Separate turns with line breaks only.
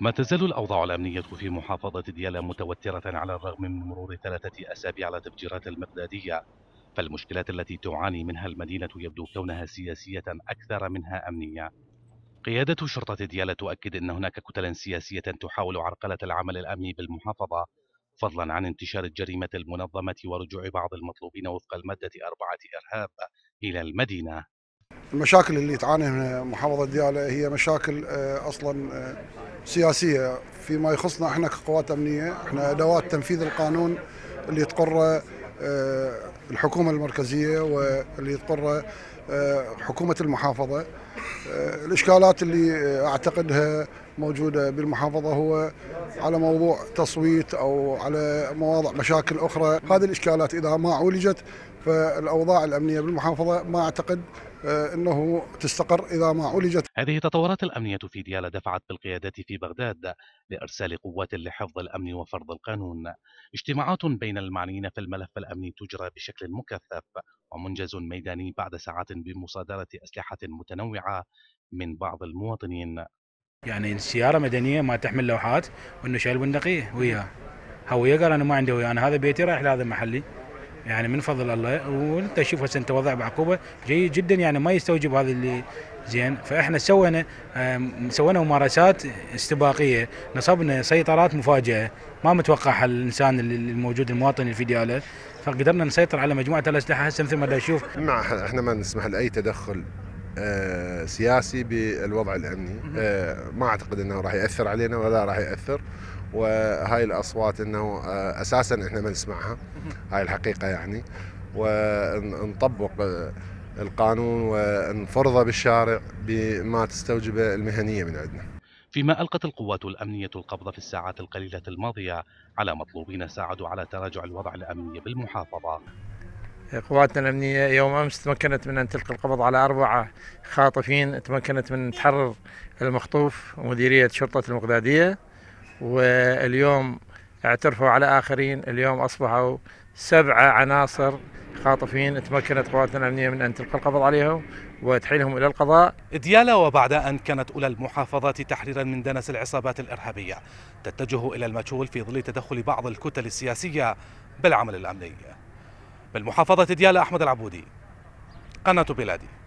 ما تزال الأوضاع الأمنية في محافظة ديالى متوترة على الرغم من مرور 3 أسابيع على تفجيرات المقدادية، فالمشكلات التي تعاني منها المدينة يبدو كونها سياسية أكثر منها أمنية. قيادة شرطة ديالى تؤكد أن هناك كتلا سياسية تحاول عرقلة العمل الأمني بالمحافظة، فضلا عن انتشار الجريمة المنظمة ورجوع بعض المطلوبين وفق المادة 4 إرهاب إلى المدينة.
المشاكل اللي تعاني منها محافظة ديالى هي مشاكل أصلا سياسية. فيما يخصنا احنا كقوات أمنية، احنا أدوات تنفيذ القانون اللي تقر الحكومة المركزية واللي تقر حكومة المحافظة. الإشكالات اللي أعتقدها موجودة بالمحافظة هو على موضوع تصويت أو على مواضع مشاكل أخرى. هذه الإشكالات إذا ما عولجت فالأوضاع الأمنية بالمحافظة ما أعتقد أنه تستقر إذا ما عولجت.
هذه التطورات الأمنية في ديالى دفعت بالقيادة في بغداد لإرسال قوات لحفظ الأمن وفرض القانون. اجتماعات بين المعنيين في الملف الأمني تجرى بشكل مكثف ومنجز ميداني بعد ساعات بمصادرة أسلحة متنوعة من بعض المواطنين.
يعني السيارة مدنية ما تحمل لوحات، وانه شايل بندقية وياه هوية، قال انا ما عندي هوية، انا هذا بيتي رايح لهذا محلي. يعني من فضل الله، وانت شوف هسه انت وضع بعقوبة جيد جدا، يعني ما يستوجب هذا اللي زين. فاحنا سوينا ممارسات استباقية، نصبنا سيطرات مفاجئة ما متوقعها الانسان الموجود المواطن اللي في دياله، فقدرنا نسيطر على مجموعة الأسلحة هسه مثل ما دا نشوف.
احنا ما نسمح لأي تدخل سياسي بالوضع الأمني. ما أعتقد أنه راح يأثر علينا ولا راح يأثر، وهاي الأصوات أنه أساسا إحنا ما نسمعها، هاي الحقيقة يعني. ونطبق القانون ونفرضه بالشارع بما تستوجبه المهنية من عندنا.
فيما ألقت القوات الأمنية القبض في الساعات القليلة الماضية على مطلوبين ساعدوا على تراجع الوضع الأمني بالمحافظة.
قواتنا الأمنية يوم أمس تمكنت من أن تلقي القبض على 4 خاطفين، تمكنت من تحرر المخطوف ومديرية شرطة المقدادية، واليوم اعترفوا على آخرين. اليوم أصبحوا 7 عناصر خاطفين تمكنت قواتنا الأمنية من أن تلقي القبض عليهم وتحيلهم إلى القضاء.
ديالى وبعد أن كانت أولى المحافظات تحريرا من دنس العصابات الإرهابية تتجه إلى المجهول في ظل تدخل بعض الكتل السياسية بالعمل الأمني. بالمحافظة ديالى، أحمد العبودي، قناة بلادي.